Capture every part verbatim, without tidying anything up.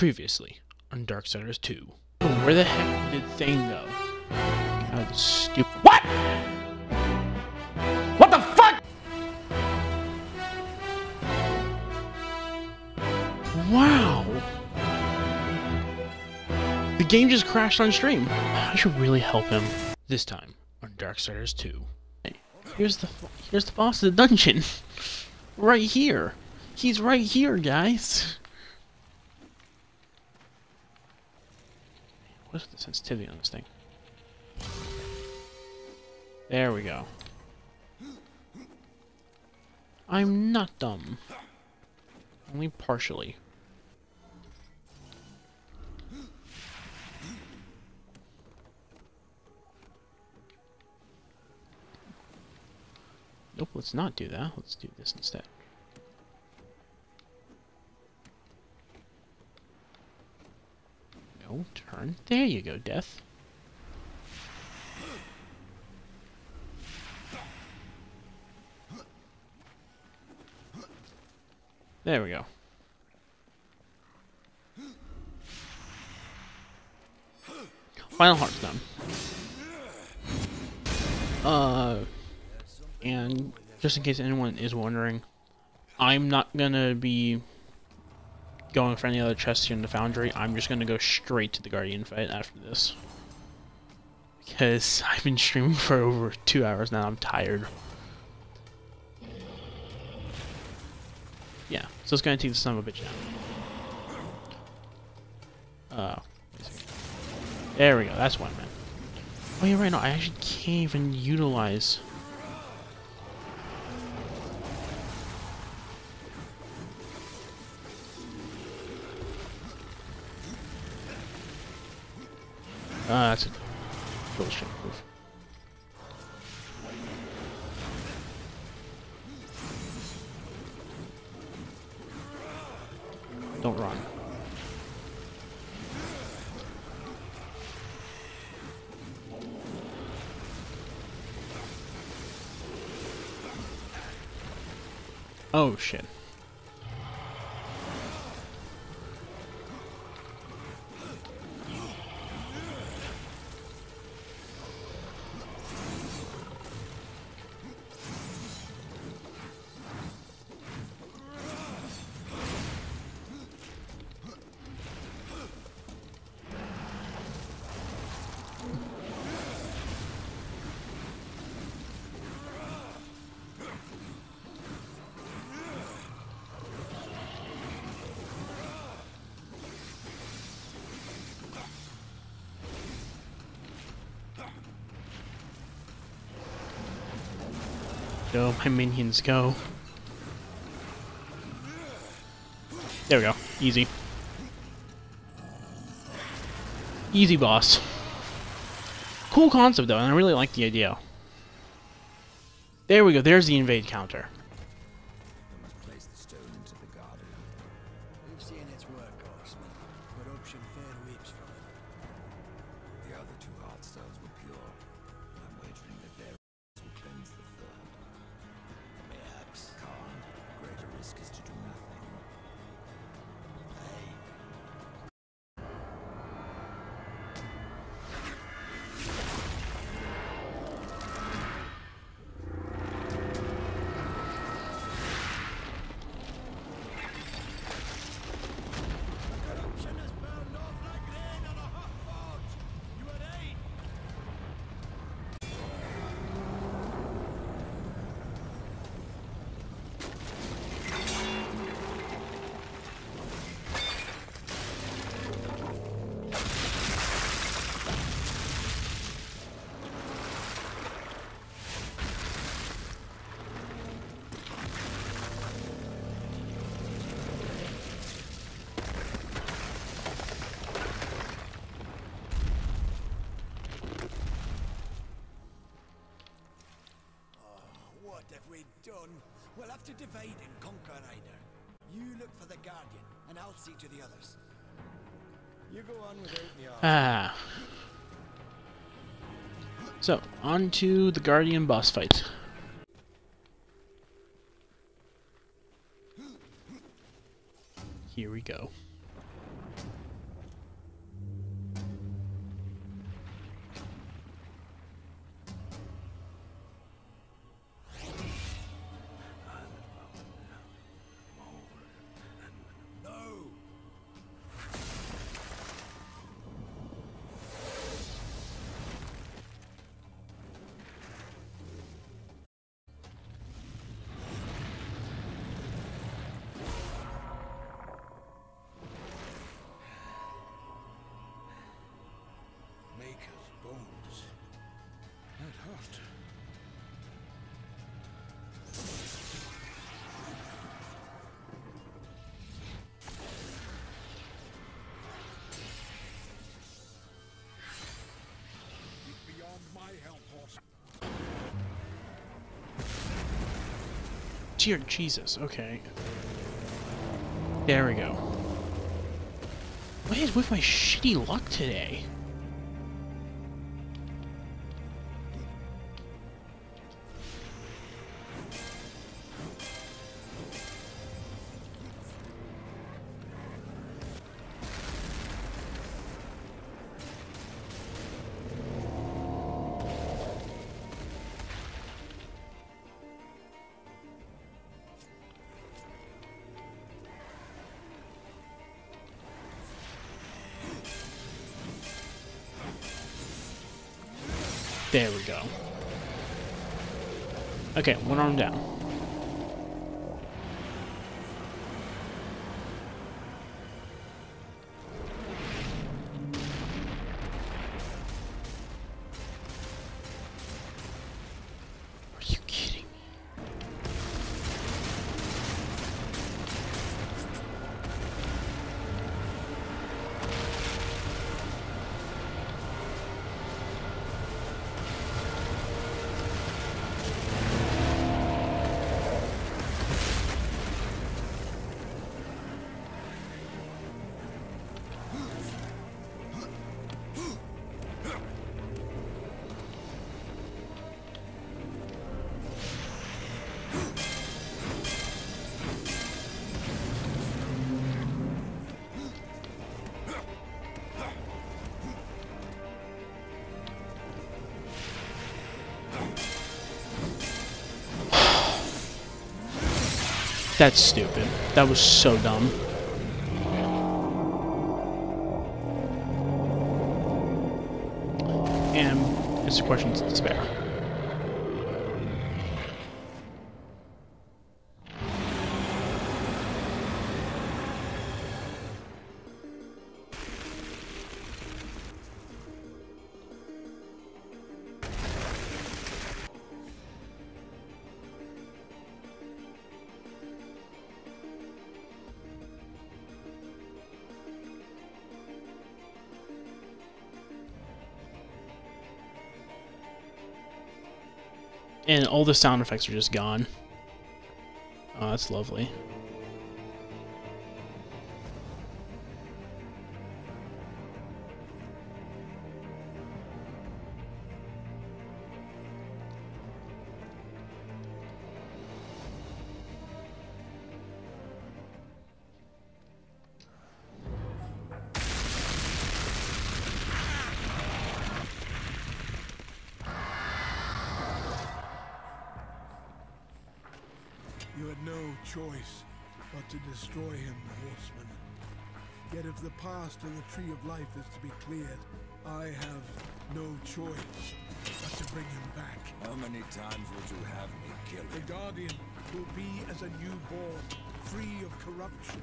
Previously on Darksiders two. Where the heck did Thane go? God, stupid. What? What the fuck? Wow! The game just crashed on stream. I should really help him. This time on Darksiders two. Here's the here's the boss of the dungeon. Right here. He's right here, guys. What's the sensitivity on this thing? There we go. I'm not dumb. Only partially. Nope, let's not do that. Let's do this instead. No, turn. There you go, Death. There we go. Final heart's done. Uh, and just in case anyone is wondering, I'm not gonna be going for any other chests here in the Foundry. I'm just gonna go straight to the Guardian fight after this. Because I've been streaming for over two hours now, I'm tired. Yeah, so it's gonna take the son of a bitch down. Uh, there we go, that's what I meant. Oh yeah, right now, I actually can't even utilize... Uh, that's a kill stream move. Don't run. Oh shit. Go, my minions, go. There we go. Easy. Easy boss. Cool concept though, and I really like the idea. There we go, there's the invade counter. I must place the stone into the garden. We've seen its work, Horseman. Corruption fair weeps from it. The other two heart stones were pure. I'm wagering that their will cleanse the third. Perhaps. Khan, the greater risk is to do nothing. Aye. Corruption has burned off like rain on a hot forge. You are right. What have we done? We'll have to divide and conquer, Ryder. You look for the Guardian, and I'll see to the others. You go on without me. Ah. So, on to the Guardian boss fight. Here we go. dear Jesus, okay. There we go. What is with my shitty luck today? There we go. Okay, one arm down. Are you kidding me? That's stupid. That was so dumb. And it's a question to spare. And all the sound effects are just gone. Oh, that's lovely. You had no choice but to destroy him, horseman. Yet if the path to the Tree of Life is to be cleared, I have no choice but to bring him back. How many times would you have me kill The him? Guardian will be as a newborn, free of corruption.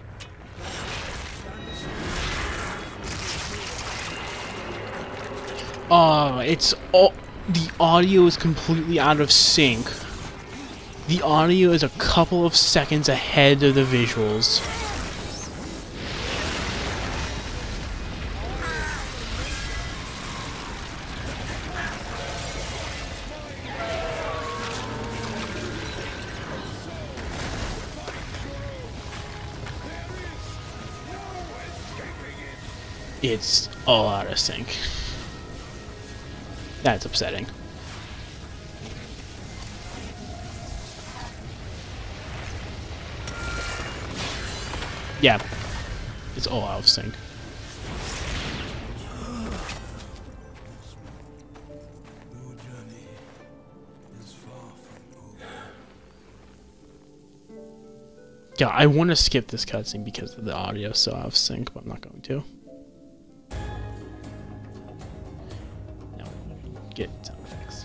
Oh, it's all... The audio is completely out of sync. The audio is a couple of seconds ahead of the visuals. It's all out of sync. That's upsetting. Yeah, it's all out of sync. Your journey is far from over. Yeah, I want to skip this cutscene because the audio is so out of sync, but I'm not going to. No, get sound effects.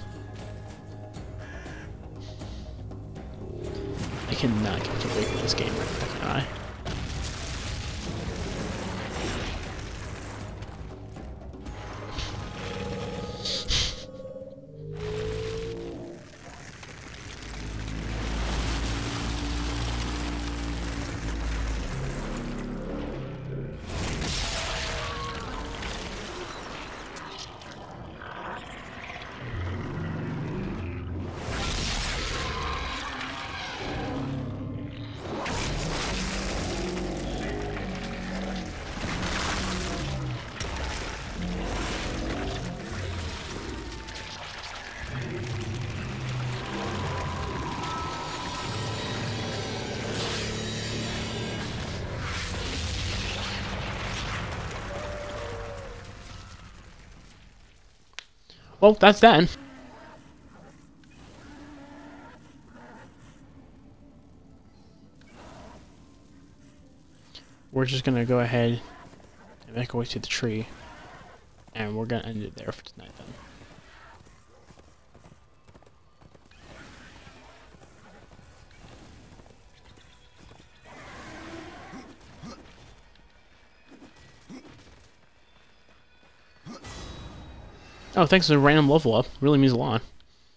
I cannot catch a break in this game right now, can I? well, that's that. We're just gonna go ahead and make our way to the tree, and we're gonna end it there for tonight then. Oh, thanks to the random level up. Really means a lot.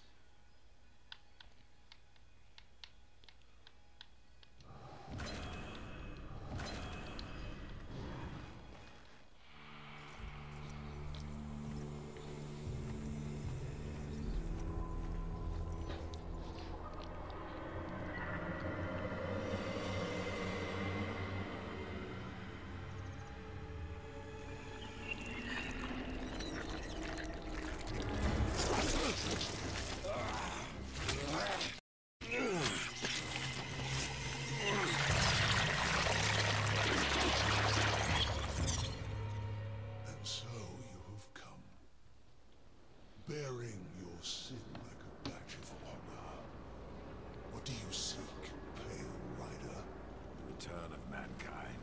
Bearing your sin like a badge of honor. What do you seek, Pale Rider? The return of mankind.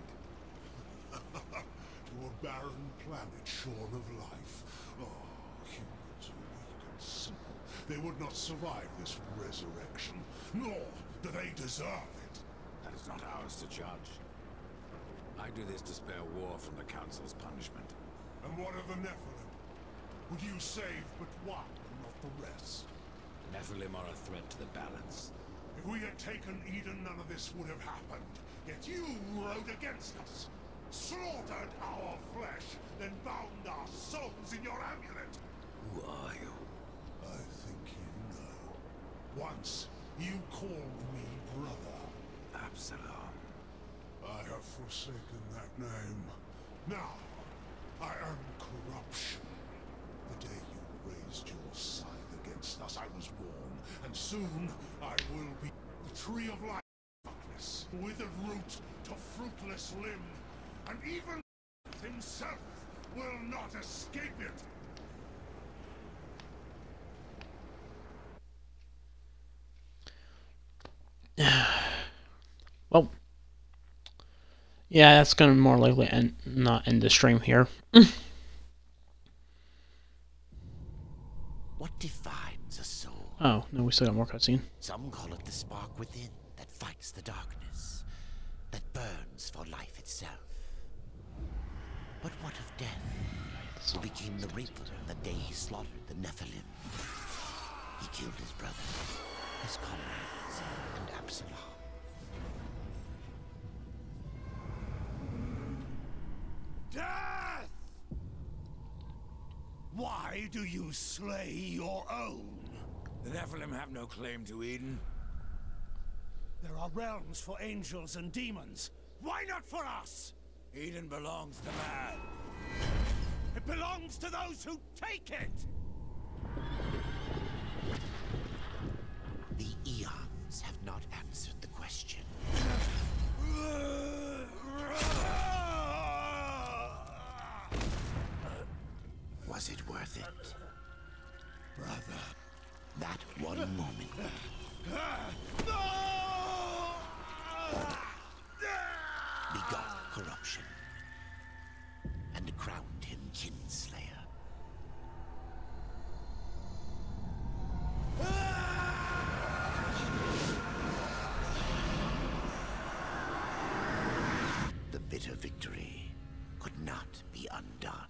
To a barren planet shorn of life. Oh, humans are weak and simple. They would not survive this resurrection, nor do they deserve it. That is not ours to judge. I do this to spare war from the Council's punishment. And what of the Nephilim? Would you save but one, and not the rest? The Nephilim are a threat to the balance. If we had taken Eden, none of this would have happened. Yet you rode against us, slaughtered our flesh, then bound our souls in your amulet. Who are you? I think you know. Once, you called me brother. Absalom. I have forsaken that name. Now, I am corruption. The day you raised your scythe against us, I was born, and soon I will be the tree of life, darkness, withered root to fruitless limb, and even himself will not escape it. Well, yeah, that's gonna more likely end, not end the stream here. What defines a soul? Oh, no, we still got more cutscene. Some call it the spark within that fights the darkness, that burns for life itself. But what of death, who became the Reaper the day he slaughtered the Nephilim? He killed his brother, his comrades, and Absalom. Death! Why do you slay your own? The Nephilim have no claim to Eden. There are realms for angels and demons. Why not for us? Eden belongs to man. It belongs to those who take it! The eons have not answered the question. Was it worth it? Brother. That one moment. Begot corruption. And crowned him Kinslayer. The bitter victory could not be undone.